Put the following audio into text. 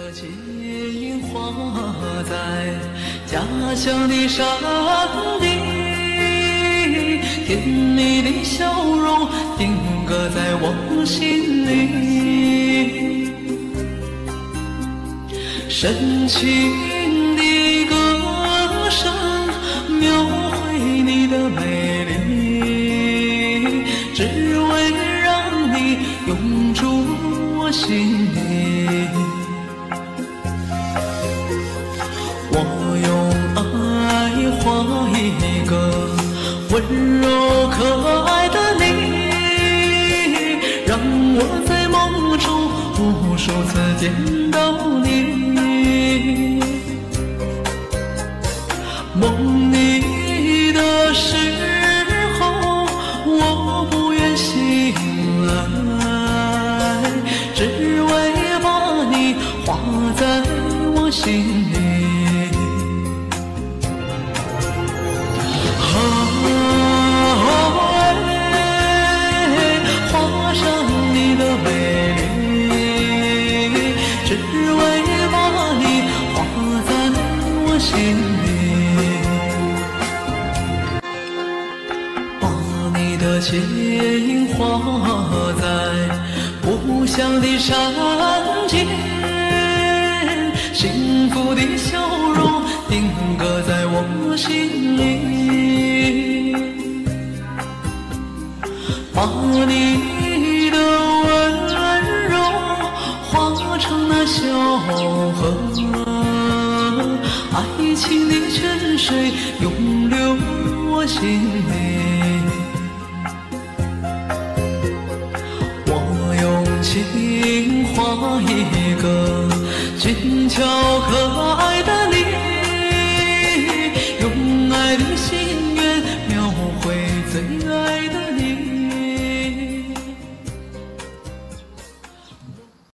结樱花在家乡的山地，甜蜜的笑容定格在我心里，深情的歌声描绘你的美丽，只为让你永驻我心里。我用爱画一个温柔可爱的你，让我在梦中无数次见到你。梦你的时候，我不愿醒来，只为把你画在我心里。画上你的美丽，只为把你画在我心里，把你的结樱画在故乡的山间，幸福的笑容定格在我心里，把你的温柔化成那小河，爱情的泉水永流我心里。我用情画一个俊俏可